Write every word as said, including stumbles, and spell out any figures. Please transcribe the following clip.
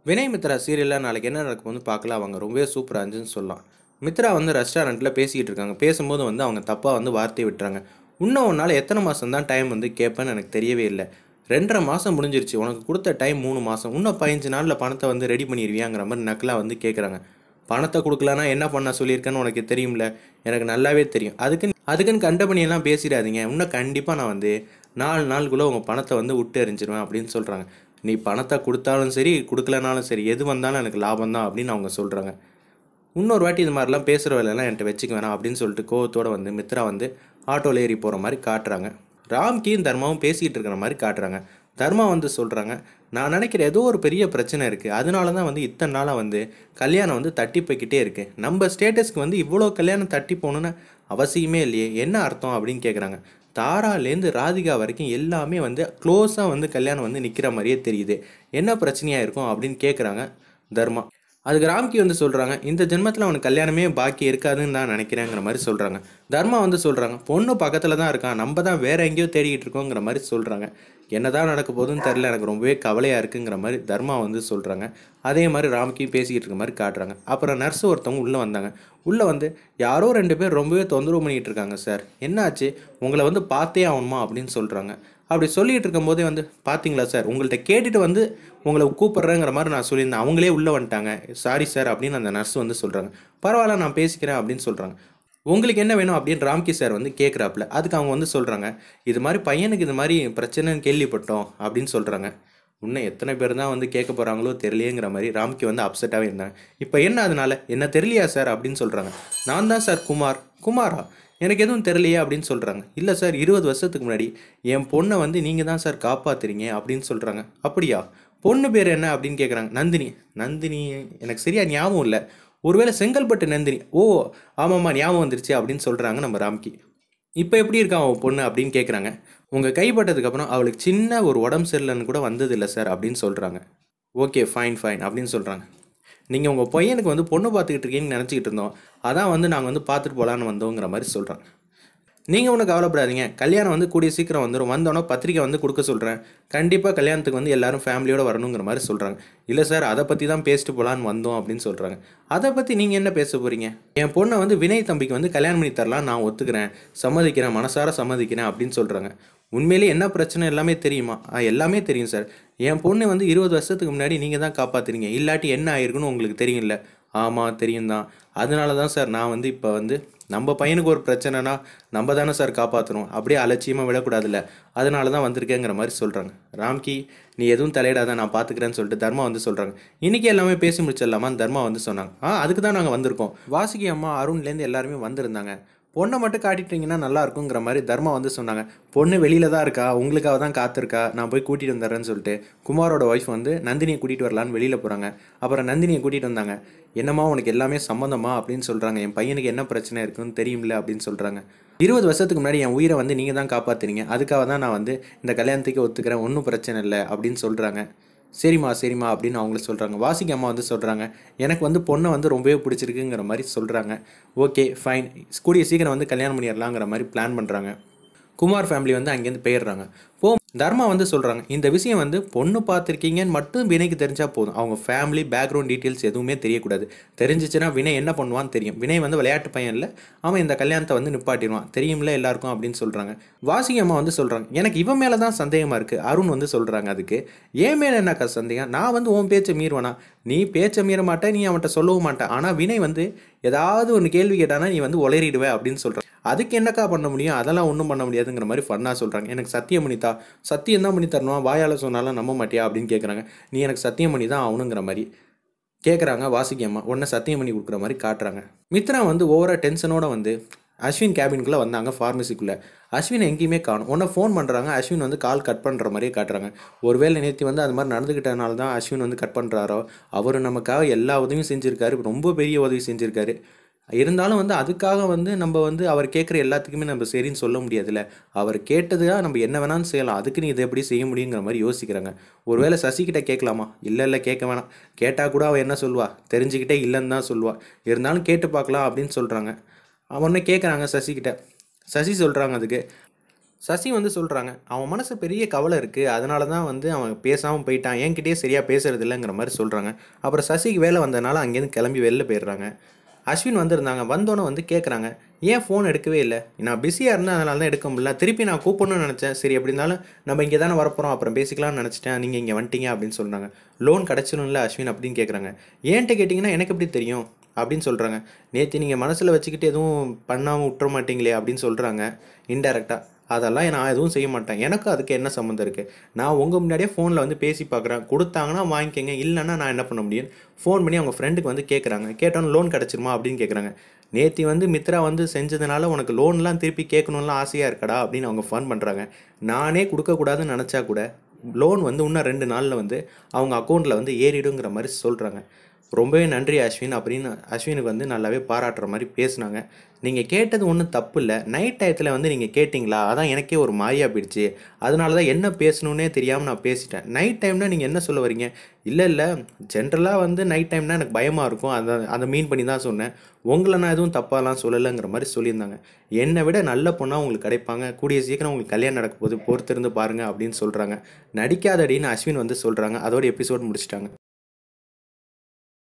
வினய் மித்ரா சீரியலில் நாளைக்கு என்ன நடக்கும் வந்து பார்க்கலாம். அவங்க ரொம்பவே சூப்பராக இருந்துச்சுன்னு சொல்லலாம். மித்ரா வந்து ரெஸ்டாரண்ட்டில் பேசிக்கிட்டு இருக்காங்க. பேசும்போது வந்து அவங்க தப்பாக வந்து வார்த்தையை விட்டுறாங்க. இன்னும் உன்னால் எத்தனை மாதம் தான் டைம் வந்து கேட்பேன்னு எனக்கு தெரியவே இல்லை. ரெண்டரை மாதம் முடிஞ்சிருச்சு, உனக்கு கொடுத்த டைம் மூணு மாதம், இன்னும் பதினஞ்சு நாளில் பணத்தை வந்து ரெடி பண்ணிடுவியாங்கிற மாதிரி நக்கலாக வந்து கேட்குறாங்க. பணத்தை கொடுக்கலன்னா என்ன பண்ண சொல்லியிருக்கேன்னு உனக்கு தெரியும்ல, எனக்கு நல்லாவே தெரியும். அதுக்குன்னு அதுக்குன்னு கண்டபனியெல்லாம் பேசிடாதீங்க. இன்னும் கண்டிப்பாக நான் வந்து நாலு நாளுக்குள்ளே உங்கள் பணத்தை வந்து விட்டு எறிஞ்சிருவேன் அப்படின்னு சொல்கிறாங்க. நீ பணத்தை கொடுத்தாலும் சரி கொடுக்கலனாலும் சரி எது வந்தாலும் எனக்கு லாபம் தான் அப்படின்னு அவங்க சொல்கிறாங்க. இன்னொரு வாட்டி இது மாதிரிலாம் பேசுகிற வேலையெல்லாம் என்கிட்ட வச்சுக்க வேணாம் அப்படின்னு சொல்லிட்டு கோவத்தோடு வந்து மித்ரா வந்து ஆட்டோவில் ஏறி போகிற மாதிரி காட்டுறாங்க. ராம்கியும் தர்மாவும் பேசிக்கிட்டு இருக்கிற மாதிரி காட்டுறாங்க. தர்மா வந்து சொல்கிறாங்க, நான் நினைக்கிற ஏதோ ஒரு பெரிய பிரச்சனை இருக்குது, அதனால தான் வந்து இத்தனை நாளாக வந்து கல்யாணம் வந்து தட்டி போய்கிட்டே இருக்குது. நம்ம ஸ்டேட்டஸ்க்கு வந்து இவ்வளோ கல்யாணம் தட்டி போகணுன்னு அவசியமே இல்லையே, என்ன அர்த்தம் அப்படின்னு கேட்குறாங்க. தாராலேருந்து ராதிகா வரைக்கும் எல்லாமே வந்து க்ளோஸாக வந்து கல்யாணம் வந்து நிற்கிற மாதிரியே தெரியுது, என்ன பிரச்சனையாக இருக்கும் அப்படின்னு கேட்குறாங்க தர்மா. அதுக்கு ராம்கி வந்து சொல்கிறாங்க, இந்த ஜென்மத்தில் அவனுக்கு கல்யாணமே பாக்கி இருக்காதுன்னு தான் நினைக்கிறேங்கிற மாதிரி சொல்கிறாங்க. தர்மா வந்து சொல்கிறாங்க, பொண்ணு பக்கத்தில் தான் இருக்கான், நம்ம தான் வேறு எங்கேயோ தேடிக்கிட்டு இருக்கோங்கிற மாதிரி சொல்கிறாங்க. என்ன தான் நடக்க போகுதுன்னு தெரில, எனக்கு ரொம்பவே கவலையாக இருக்குங்கிற மாதிரி தர்மா வந்து சொல்கிறாங்க. அதே மாதிரி ராம்கி பேசிக்கிட்டு இருக்க மாதிரி காட்டுறாங்க. அப்புறம் நர்ஸு ஒருத்தவங்க உள்ளே வந்தாங்க. உள்ளே வந்து யாரோ ரெண்டு பேர் ரொம்பவே தொந்தரவு பண்ணிகிட்டு இருக்காங்க சார், என்னாச்சு, உங்களை வந்து பார்த்தே ஆகணுமா அப்படின்னு சொல்கிறாங்க. அப்படி சொல்லிகிட்டு இருக்கும்போதே வந்து, பார்த்தீங்களா சார், உங்கள்கிட்ட கேட்டுட்டு வந்து உங்களை கூப்பிட்றேங்கிற மாதிரி நான் சொல்லியிருந்தேன், அவங்களே உள்ளே வந்துட்டாங்க, சாரி சார் அப்படின்னு அந்த நர்ஸ் வந்து சொல்கிறாங்க. பரவாயில்ல நான் பேசிக்கிறேன் அப்படின்னு சொல்கிறாங்க. உங்களுக்கு என்ன வேணும் அப்படின்னு ராம்கி சார் வந்து கேட்குறாப்புல. அதுக்கு அவங்க வந்து சொல்கிறாங்க, இது மாதிரி பையனுக்கு இது மாதிரி பிரச்சனைன்னு கேள்விப்பட்டோம் அப்படின்னு சொல்கிறாங்க. இன்னும் எத்தனை பேர் தான் வந்து கேட்க போகிறாங்களோ தெரியலையேங்கிற மாதிரி ராம்கி வந்து அப்செட்டாகவே இருந்தாங்க. இப்போ என்ன அதனால என்ன தெரியலையா சார் அப்படின்னு சொல்கிறாங்க. நான் தான் சார் குமார். குமாரா, எனக்கு எதுவும் தெரியலையே அப்படின்னு சொல்கிறாங்க. இல்லை சார், இருபது வருஷத்துக்கு முன்னாடி என் பொண்ணை வந்து நீங்கள் தான் சார் காப்பாற்றுறீங்க அப்படின்னு சொல்கிறாங்க. அப்படியா, பொண்ணு பேர் என்ன அப்படின்னு கேட்குறாங்க. நந்தினி. நந்தினி எனக்கு சரியா ஞாபகம் இல்லை, ஒருவேளை செங்கல்பட்டு நந்தினி. ஓ ஆமாம்மா ஞாபகம் வந்துருச்சு அப்படின்னு சொல்கிறாங்க நம்ம ராம்கி. இப்போ எப்படி இருக்கா அவன் பொண்ணு அப்படின்னு கேட்குறாங்க. உங்கள் கைப்பட்டதுக்கப்புறம் அவளுக்கு சின்ன ஒரு உடம்பு சரியில்லைன்னு கூட வந்ததில்லை சார் அப்படின்னு சொல்கிறாங்க. ஓகே ஃபைன் ஃபைன் அப்படின்னு சொல்கிறாங்க. நீங்கள் உங்கள் பையனுக்கு வந்து பொண்ணு பார்த்துக்கிட்டு இருக்கீங்கன்னு நினச்சிக்கிட்டு இருந்தோம், அதான் வந்து நாங்கள் வந்து பார்த்துட்டு போகலான்னு வந்தோங்கிற மாதிரி சொல்கிறாங்க. நீங்கள் ஒன்றும் கவலைப்படாதீங்க, கல்யாணம் வந்து கூடிய சீக்கிரம் வந்துடும், வந்தோன்னே பத்திரிக்கை வந்து கொடுக்க சொல்கிறேன், கண்டிப்பாக கல்யாணத்துக்கு வந்து எல்லோரும் ஃபேமிலியோடு வரணுங்கிற மாதிரி சொல்கிறாங்க. இல்லை சார், அதை பற்றி தான் பேசிட்டு போகலான்னு வந்தோம் அப்படின்னு சொல்கிறாங்க. அதை பற்றி நீங்கள் என்ன பேச போகிறீங்க? என் பொண்ணை வந்து வினய் தம்பிக்கு வந்து கல்யாணம் பண்ணி தரலாம், நான் ஒத்துக்கிறேன், சம்மதிக்கிறேன், மனசார சம்மதிக்கிறேன் அப்படின்னு சொல்கிறாங்க. உண்மையிலேயே என்ன பிரச்சனை எல்லாமே தெரியுமா? ஆ எல்லாமே தெரியும் சார், என் பொண்ணு வந்து இருபது வருஷத்துக்கு முன்னாடி நீங்கள் தான் காப்பாற்றுறீங்க, இல்லாட்டி என்ன ஆயிருக்குன்னு உங்களுக்கு தெரியும்ல? ஆமாம் தெரியும் தான், அதனால தான் சார் நான் வந்து இப்போ வந்து நம்ம பையனுக்கு ஒரு பிரச்சனைனா நம்ம தானே சார் காப்பாற்றணும், அப்படியே அலட்சியமாக விடக்கூடாதுல்ல, அதனால தான் வந்திருக்கேங்கிற மாதிரி சொல்கிறாங்க. ராம்கி நீ எதுவும் தலையிடாத, நான் பார்த்துக்கிறேன்னு சொல்லிட்டு தர்மா வந்து சொல்கிறாங்க. இன்றைக்கி எல்லாமே பேசி முடிச்சிடலாமான்னு தர்மா வந்து சொன்னாங்க. ஆ அதுக்கு தான் நாங்கள் வந்திருக்கோம், வாசுகி அம்மா அருண்லேருந்து எல்லாருமே வந்திருந்தாங்க, பொண்ணை மட்டும் காட்டிட்டீங்கன்னா நல்லா இருக்குங்கிற மாதிரி தர்மா வந்து சொன்னாங்க. பொண்ணு வெளியில் தான் இருக்கா, உங்களுக்காக தான் காத்திருக்கா, நான் போய் கூட்டிகிட்டு வந்துடுறேன்னு சொல்லிட்டு குமாரோட ஒய்ஃப் வந்து நந்தினியை கூட்டிகிட்டு வரலான்னு வெளியில் போகிறாங்க. அப்புறம் நந்தினியை கூட்டிகிட்டு வந்தாங்க. என்னம்மா உனக்கு எல்லாமே சம்மந்தமா அப்படின்னு சொல்கிறாங்க. என் பையனுக்கு என்ன பிரச்சனை இருக்குன்னு தெரியும்ல அப்படின்னு சொல்கிறாங்க. இருபது வருஷத்துக்கு முன்னாடி என் உயிரை வந்து நீங்கள் தான் காப்பாற்றுறீங்க, அதுக்காக தான் நான் வந்து இந்த கல்யாணத்துக்கு ஒத்துக்கிறேன், ஒன்றும் பிரச்சனை இல்லை அப்படின்னு சொல்கிறாங்க. சரிம்மா சரிம்மா அப்படின்னு அவங்கள சொல்கிறாங்க. வாசிக்கு அம்மா வந்து சொல்கிறாங்க, எனக்கு வந்து பொண்ணை வந்து ரொம்பவே பிடிச்சிருக்குங்கிற மாதிரி சொல்கிறாங்க. ஓகே ஃபைன், கூடிய சீக்கிரம் வந்து கல்யாணம் பண்ணிடலாங்கிற மாதிரி பிளான் பண்ணுறாங்க. குமார் ஃபேமிலி வந்து அங்கேருந்து போயிடுறாங்க. போ தர்மா வந்து சொல்கிறாங்க, இந்த விஷயம் வந்து பொண்ணு பார்த்துருக்கீங்கன்னு மட்டும் வினைக்கு தெரிஞ்சால் போதும், அவங்க ஃபேமிலி பேக்ரவுண்ட் டீட்டெயில்ஸ் எதுவுமே தெரியக்கூடாது. தெரிஞ்சிச்சுன்னா வினை என்ன பண்ணுவான்னு தெரியும். வினை வந்து விளையாட்டு பையன் இல்லை, அவன் இந்த கல்யாணத்தை வந்து நிப்பாட்டிடுவான், தெரியும்ல எல்லாருக்கும் அப்படின்னு சொல்கிறாங்க. வாசிகி அம்மா வந்து சொல்கிறாங்க, எனக்கு இவன் மேலே தான் சந்தேகமாக இருக்குது. அருண் வந்து சொல்கிறாங்க, அதுக்கு ஏன் மேலே என்னக்கா சந்தேகம், நான் வந்து உன் பேச்சை மீறுவானா? நீ பேச்சை மீற மாட்டேன், நீ அவன்கிட்ட சொல்லவும் மாட்டேன், ஆனால் வினை வந்து ஏதாவது ஒன்று கேள்வி கேட்டானா நீ வந்து உளறிடுவே அப்படின்னு சொல்கிறான். அதுக்கு என்னக்கா பண்ண முடியும், அதெல்லாம் ஒன்றும் பண்ண முடியாதுங்கிற மாதிரி ஃபன்னாக சொல்கிறாங்க. எனக்கு சத்தியம் பண்ணித்தா, சத்தியம் தான் பண்ணி தரணும், வாயால் சொன்னாலும் நம்ப மாட்டியா அப்படின்னு கேட்குறாங்க. நீ எனக்கு சத்தியம் பண்ணி தான் ஆகணுங்கிற மாதிரி கேட்குறாங்க வாசிக்கு அம்மா. உடனே சத்தியம் பண்ணி கொடுக்குற மாதிரி காட்டுறாங்க. மித்ரா வந்து ஓவராக டென்ஷனோட வந்து அஸ்வின் கேபின்குள்ளே வந்தாங்க, ஃபார்மசிக்குள்ளே. அஸ்வின் எங்கேயுமே காணும். உடனே ஃபோன் பண்ணுறாங்க, அஸ்வின் வந்து கால் கட் பண்ணுற மாதிரியே காட்டுறாங்க. ஒருவேளை நேற்று வந்து அது மாதிரி நடந்துக்கிட்டனால தான் அஸ்வின் வந்து கட் பண்ணுறாரோ, அவர் நமக்காக எல்லா உதவியும் செஞ்சுருக்காரு, ரொம்ப பெரிய உதவி செஞ்சுருக்காரு. இருந்தாலும் வந்து அதுக்காக வந்து நம்ம வந்து அவர் கேட்குற எல்லாத்துக்குமே நம்ம சரின்னு சொல்ல முடியாதுல்ல, அவர் கேட்டதுக்காக நம்ம என்ன வேணாலும் செய்யலாம், அதுக்கு நீ இதை எப்படி செய்ய முடியுங்கிற மாதிரி யோசிக்கிறாங்க. ஒருவேளை சசிகிட்ட கேட்கலாமா? இல்லை இல்லை கேட்க வேணாம், கேட்டால் கூட அவள் என்ன சொல்லுவா, தெரிஞ்சுக்கிட்டே இல்லைன்னு தான் சொல்லுவாள், இருந்தாலும் கேட்டு பார்க்கலாம் அப்படின்னு சொல்கிறாங்க. அவனே கேட்குறாங்க சசிகிட்ட. சசி சொல்கிறாங்க அதுக்கு, சசி வந்து சொல்கிறாங்க, அவன் மனசு பெரிய கவலை இருக்குது, அதனால தான் வந்து அவன் பேசாமல் போயிட்டான், என்கிட்டயே சரியாக பேசுறது இல்லைங்கிற மாதிரி சொல்கிறாங்க. அப்புறம் சசிக்கு வேலை வந்ததுனால அங்கேருந்து கிளம்பி வெளில போயிடுறாங்க. அஸ்வின் வந்திருந்தாங்க. வந்தோன்னே வந்து கேட்குறாங்க, ஏன் ஃபோன் எடுக்கவே இல்லை? நான் பிஸியாக இருந்தேன், அதனால தான் எடுக்க முடியல. திருப்பி நான் கூப்பிடணும்னு நினச்சேன். சரி எப்படி இருந்தாலும் நம்ம இங்கே தானே வரப்போகிறோம், அப்புறம் பேசிக்கலாம்னு நினச்சிட்டேன். நீங்கள் இங்கே வந்துட்டீங்க அப்படின்னு சொல்கிறாங்க. லோன் கிடச்சிடும்ல அஸ்வின் அப்படின்னு கேட்குறாங்க. ஏன்ட்ட கேட்டிங்கன்னா எனக்கு எப்படி தெரியும் அப்படின்னு சொல்கிறாங்க. நேற்று நீங்கள் மனசில் வச்சுக்கிட்டு எதுவும் பண்ணாமல் விட்டுற மாட்டீங்களே அப்படின்னு சொல்கிறாங்க இன்டெரக்டாக. அதெல்லாம் நான் எதுவும் செய்ய மாட்டேன். எனக்கும் அதுக்கு என்ன சம்மந்தம் இருக்குது? நான் உங்கள் முன்னாடியே ஃபோனில் வந்து பேசி பார்க்குறேன். கொடுத்தாங்கன்னா வாங்கிக்கங்க, இல்லைன்னா நான் என்ன பண்ண முடியும்? ஃபோன் பண்ணி அவங்க ஃப்ரெண்டுக்கு வந்து கேட்குறாங்க. கேட்டோன்னு லோன் கிடச்சிருமா அப்படின்னு கேட்குறாங்க. நேற்று வந்து மித்ரா வந்து செஞ்சதுனால உனக்கு லோன்லாம் திருப்பி கேட்கணும்லாம் ஆசையாக இருக்கடா அப்படின்னு அவங்க ஃபோன் பண்ணுறாங்க. நானே கொடுக்கக்கூடாதுன்னு நினச்சா கூட லோன் வந்து இன்னும் ரெண்டு நாளில் வந்து அவங்க அக்கௌண்ட்டில் வந்து ஏறிடுங்கிற மாதிரி சொல்கிறாங்க. ரொம்பவே நன்றி அஸ்வின் அப்படின்னு அஸ்வினுக்கு வந்து நல்லாவே பாராட்டுற மாதிரி பேசுனாங்க. நீங்கள் கேட்டது ஒன்றும் தப்பு இல்லை. நைட் டயத்தில் வந்து நீங்கள் கேட்டிங்களா, அதான் எனக்கே ஒரு மாதிரியா போயிடுச்சு. அதனால தான் என்ன பேசணுன்னே தெரியாமல் நான் பேசிட்டேன். நைட் டைம்னா நீங்கள் என்ன சொல்ல வரீங்க? இல்லை இல்லை, ஜென்ரலாக வந்து நைட் டைம்னா எனக்கு பயமாக இருக்கும், அதை அதை மீன் பண்ணி தான் சொன்னேன். உங்களை நான் எதுவும் தப்பாலாம் சொல்லலைங்கிற மாதிரி சொல்லியிருந்தாங்க. என்னை விட நல்ல பொண்ணாக உங்களுக்கு கிடைப்பாங்க, கூடிய சீக்கிரம் உங்களுக்கு கல்யாணம் நடக்க போது, பொறுத்திருந்து பாருங்கள் அப்படின்னு சொல்கிறாங்க. நடிக்காதடின்னு அஸ்வின் வந்து சொல்கிறாங்க. அதோட எபிசோட் முடிச்சிட்டாங்க.